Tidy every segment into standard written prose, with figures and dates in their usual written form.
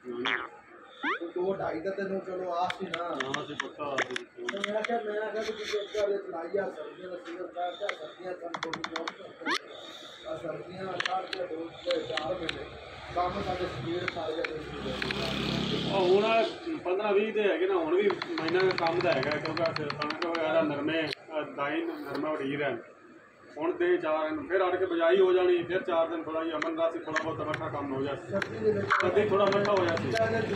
दो ढाई का तेन चलो आस ही ना पक्का मैं क्या चलाई आ सर्दियों का सीजन था क्या सर्दियाँ सर्दियाँ 4 महीने काम साढ़े स्पीड सारे ਹੁਣ 15-20 ਦੇ ਹੈਗੇ ਨਾ ਹੁਣ ਵੀ ਮਹੀਨਾ ਦਾ ਕੰਮ ਦਾ ਹੈਗਾ ਕਿਉਂਕਿ ਕਣਕ ਵਗੈਰਾ ਨਰਮੇ ਦਾਈ ਨਰਮਾ ਉਡੀਰ ਹੈ ਹੁਣ ਤੇ 4 ਦਿਨ ਫਿਰ ਅੜ ਕੇ ਬਜਾਈ ਹੋ ਜਾਣੀ ਫਿਰ 4 ਦਿਨ ਥੋੜਾ ਜਿਹਾ ਅਮਨ ਦਾ ਸੀ ਥੋੜਾ ਬਹੁਤ ਮੱਠਾ ਕੰਮ ਹੋ ਜਾਏ ਕਦੇ ਥੋੜਾ ਮੱਠਾ ਹੋਇਆ ਸੀ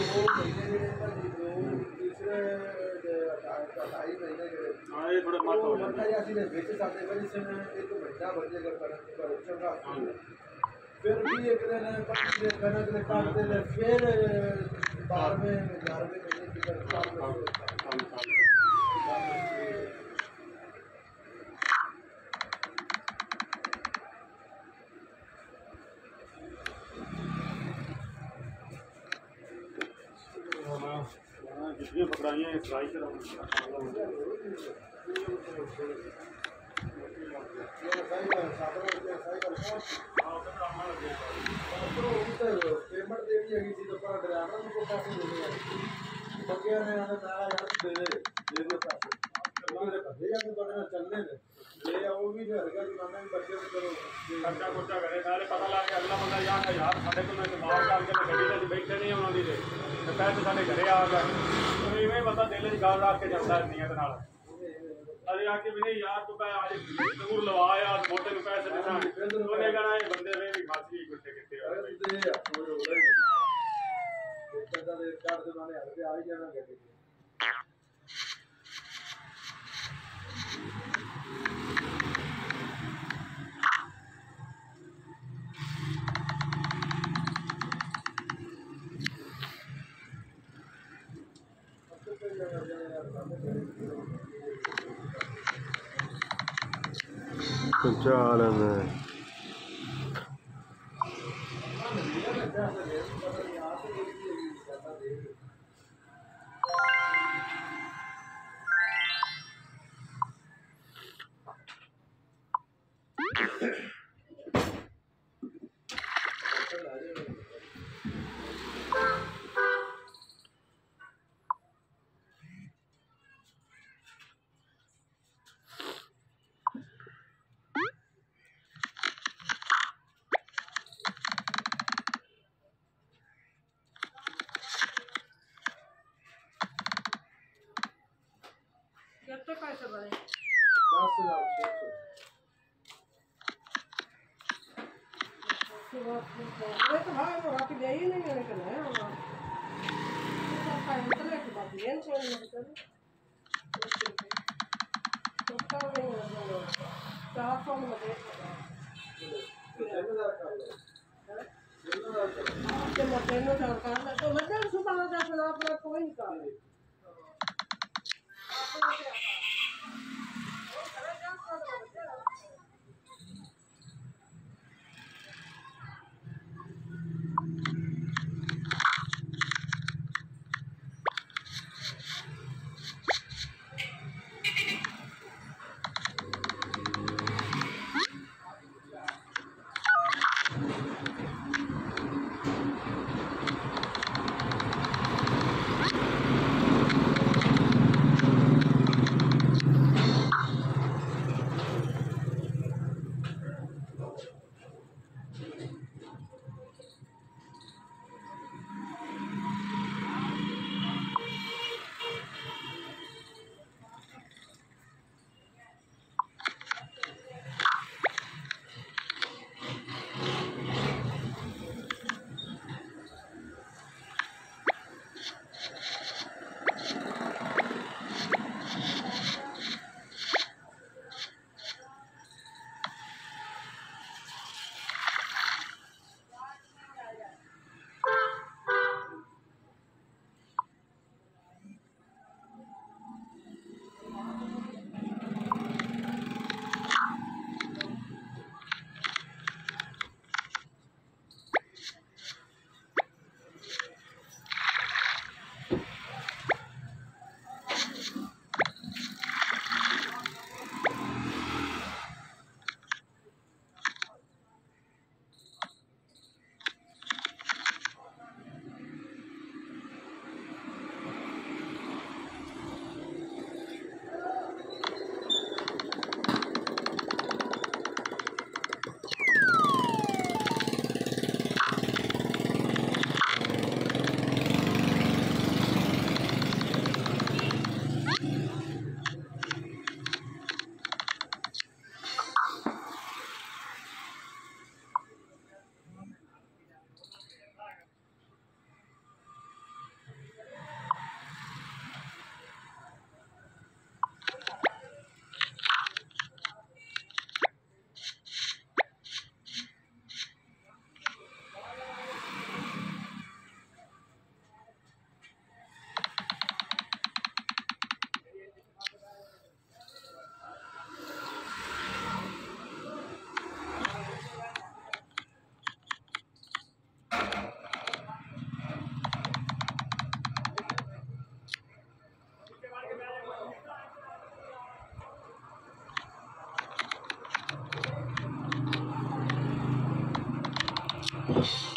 हाँ ये थोड़ा मत हो जाता है ऐसी बेच सकते पर इसमें एक महीना बजे अगर चंगा फिर भी एक दिन कनक ले काटते ले फिर 12वें 11वें महीने की काम जितनी पकड़ाइयाँ फ्राई कर पेमेंट देनी है किसी तो पर ड्राइवर को पैसे देने हैं बकिया ने आना नारा यार दे दे पैसे ये तो बड़े चलने ने ले वो भी घर का दुकान में बच्चे को करो खर्चा खुर्चा करे सारे पता लग गया अगला बंदा यार यार साढ़े को मैं बाहर डाल के गड्डी में बैठे नहीं उन्होंने दे तो पैसे साढ़े घरे आ गए इवें पता दिल च गल रख के जाता है नीयत नाल अरे आके भी नहीं यार तू आज जरूर लवा यार मोटे में पैसे देना उन्हें कहना ये बंदे वे भी खासी गुस्से कितने आ ही जाना गड्डी संचालन कितने पैसे बने 10,000 तो हाँ वो रात गई ही नहीं मैंने कहना है होगा तो टाइम तो लेके बात ये नहीं चलने तो क्या नहीं होगा 400 में दे के मोटेनो सरकार तो मतलब सुबह का सुना अपना कोई निकाल है